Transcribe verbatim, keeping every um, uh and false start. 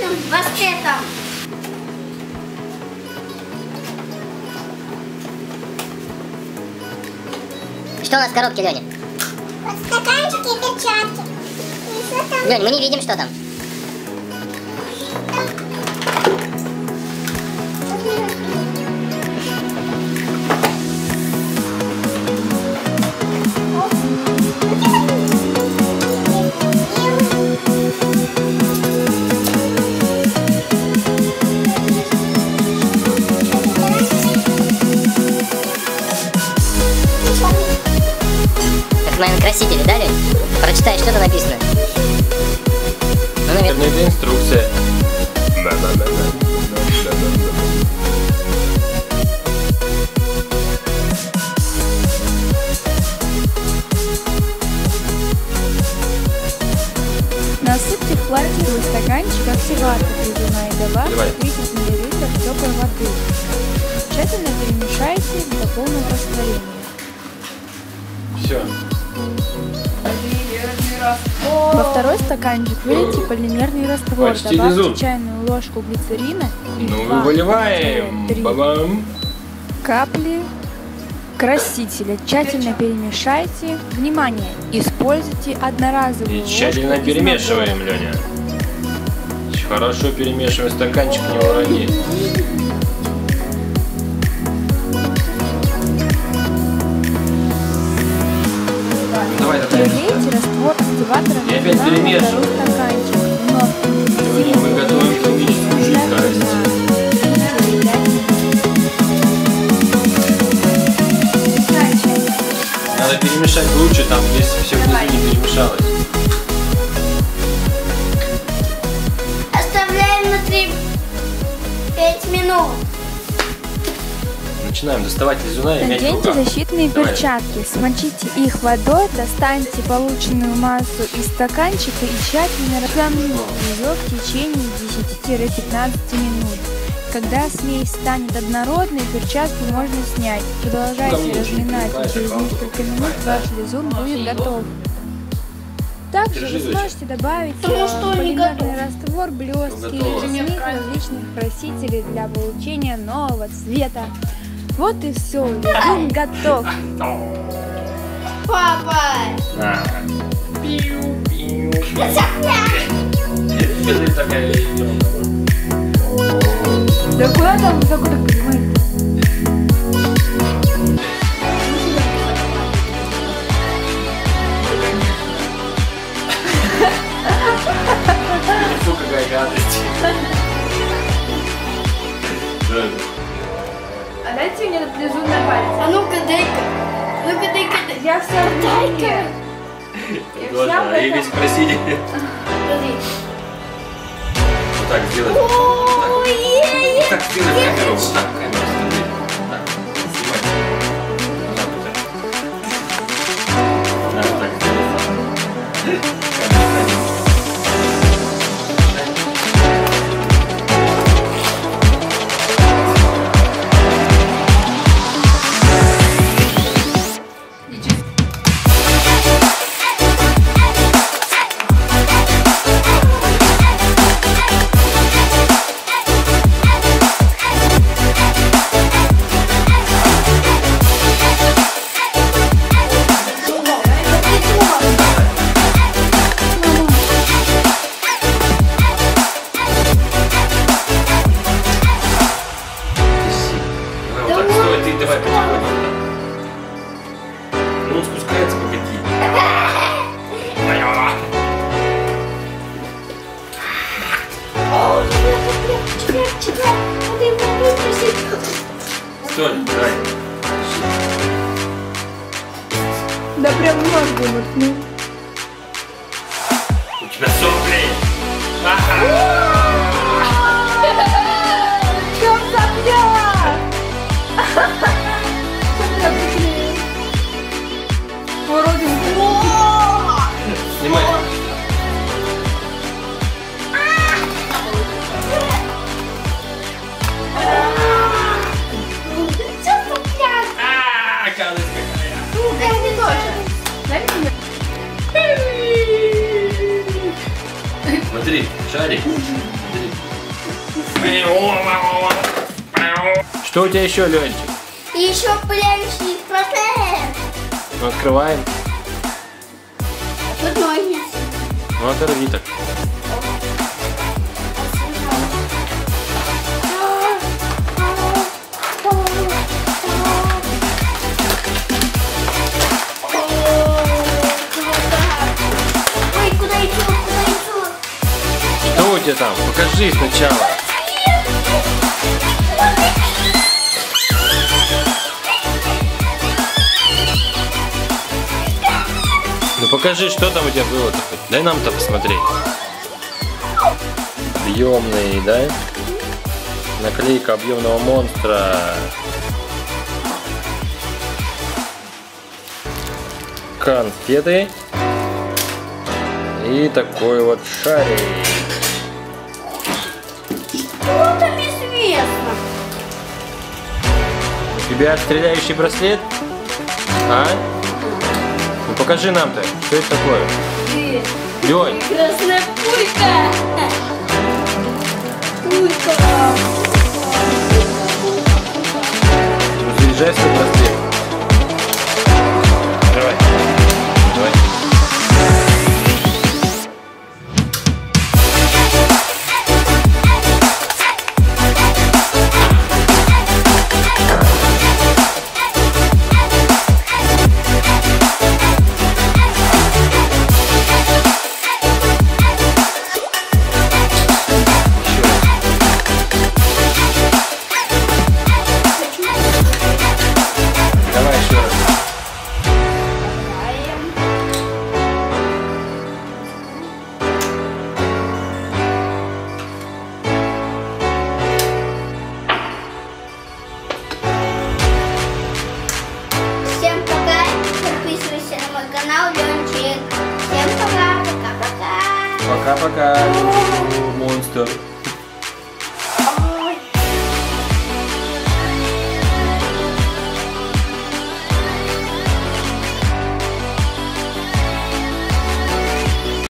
отличным воспетом. Что у нас в коробке, Леня? Вот стаканчики и перчатки. И что там? Лень, мы не видим, что там. Это, наверное, красители, да, Лень? Прочитай, что там написано. Ну, наверное, это инструкция. Насыпьте в пластиковый стаканчик активатор ледяная и добавьте тридцать миллилитров теплой воды. Тщательно перемешайте до полного растворения. Все. Во второй стаканчик вылейте полимерный раствор, Почти добавьте лизун. чайную ложку глицерина и Ну, два, выливаем. три Ба-бам. капли красителя. Тщательно перемешайте. Внимание! Используйте одноразовую И ложку тщательно из перемешиваем, набора. Леня. Хорошо перемешиваем, стаканчик не урони. Давай, давай. Пролейте раствор активатора И опять на перемешиваем. второй стаканчик. Вновь Сегодня мы готовим химическую жидкость. Надо перемешать лучше, там если все внизу не перемешалось. Оставляем на три-пять минут. Начинаем доставать лизуна и мять в Наденьте руках. защитные Давай. перчатки, смочите их водой, достаньте полученную массу из стаканчика и тщательно разомните ее в течение десяти-пятнадцати минут. Когда смесь станет однородной, перчатки можно снять. Продолжайте разминать, и через несколько минут ваш лизун будет готов. Также Держи, вы дочь. сможете добавить Потому что он не полимерный готов. раствор, блестки Готово. или смесь различных красителей для получения нового цвета. Вот и все, лизун готов. Папа! На. Пиу, пиу. Цапля! Это такая ерунда. Да куда там вы закуда понимаете? Фу, какая гадость. Да. А дайте мне этот лизун на палец. А ну-ка, дай-ка. Ну-ка, дай-ка. дай. Я вся в Дай-ка. Я Тоже, вся в а и этом. весь просили. Подожди. Вот так сделать. Вот так. Ой-ой-ой. Вот так сделай камеру. Вот так камеру стави. Вот так. Снимай. Вот так, вот так. Надо так сделать. Камеру, камеру. Давай, вот так, стой, ты давай потихоньку. Ну, он спускается, погоди. Четверг, четверг. Ты его выпустить. Стой, давай. Да прям мозгу мутнул. У тебя сопли. Чё сопля? Сопля приклеила. Уродинка. Снимай. А, гадость какая. Дай мне тоже. Дай мне. шарик. Что у тебя еще, Ленчик? Еще пленочный процесс. Ну, открываем. Тут ножницы. Ну, оторви так. Ой, куда идет, куда идет? Что у тебя там? Покажи сначала. Ну покажи, что там у тебя было-то хоть. Дай нам-то посмотреть. Объемный, да? Наклейка объемного монстра. Конфеты. И такой вот шарик. Что там известно? У тебя стреляющий браслет? А? Ну покажи нам-то, что это такое? Лёнь. Красная пулька. Пулька. Ну заряжай свой браслет. Давай. Давай. Давай еще раз. Всем пока. Подписывайся на мой канал Ленчик. Всем пока. Пока-пока. Пока-пока, монстр.